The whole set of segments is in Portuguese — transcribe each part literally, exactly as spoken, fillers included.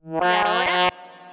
¿Y ahora?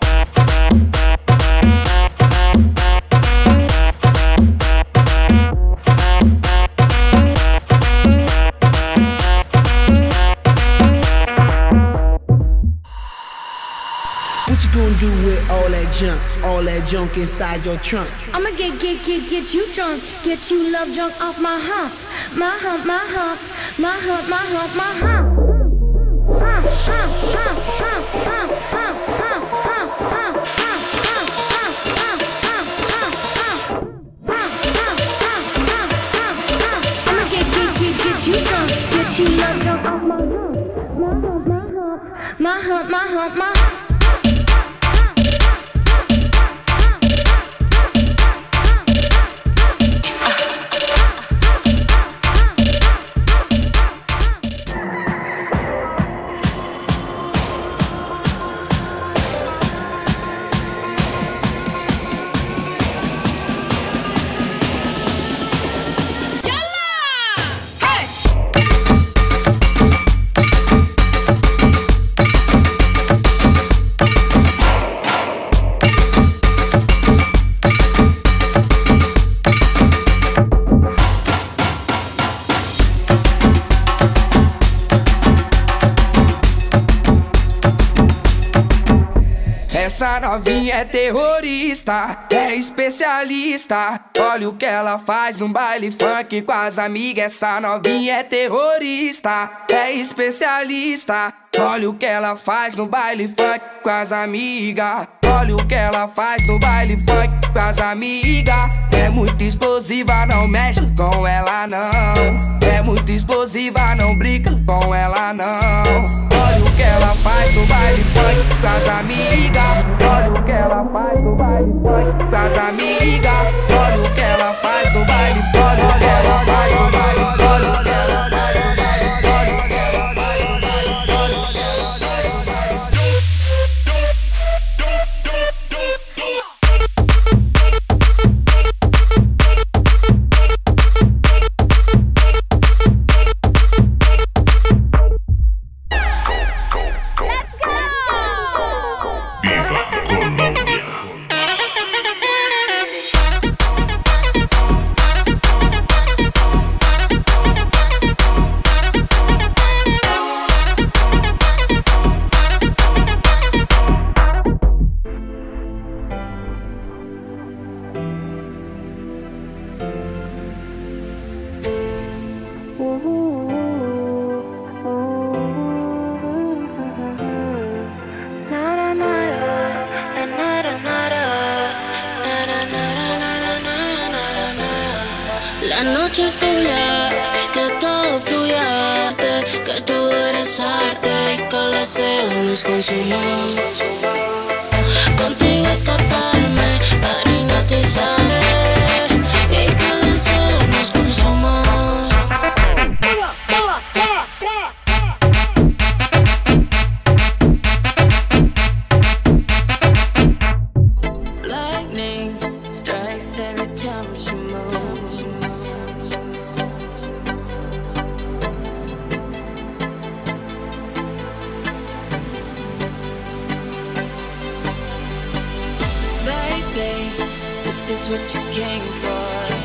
What you gonna do with all that junk, all that junk inside your trunk? I'ma get, get, get, get you drunk, get you love drunk off my hump, my hump, my hump, my hump, my hump, my hump. Hump, hump, hump, hump, hump, hump, hump, hump, hump, hump, hump, hump, hump, hump, hump, hump, hump, hump, hump. I'ma get, get, get, get you drunk, get you love drunk off my hump, my hump, my hump, my hump, my hump, my hump. Essa novinha é terrorista, é especialista. Olha o que ela faz no baile funk com as amigas. Essa novinha é terrorista, é especialista. Olha o que ela faz no baile funk com as amigas. Olha o que ela faz no baile funk com as amigas. É muito explosiva, não mexe com ela não. É muito explosiva, não brinca com ela não. Olha o que ela faz no baile funk com as amigas. Olha o que ela faz no baile funk com as amigas. Olha o que ela faz no baile funk. Olha o que ela faz no baile funk. Olha o que ela faz. La noche es tuya, que todo fluya, que tú eres arte y que el deseo nos consuma. Contigo escaparme para hipnotizarme y que el deseo nos consuma. Lightning strikes every time she moves. Baby, this is what you came for.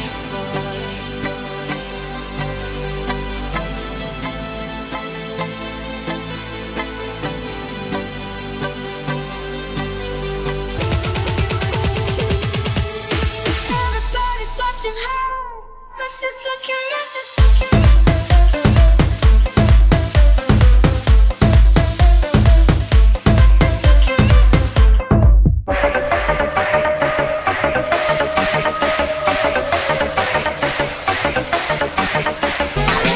Everybody's watching her, but she's looking at this.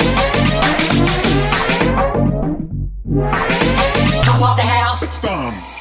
Come on the house, it's fun.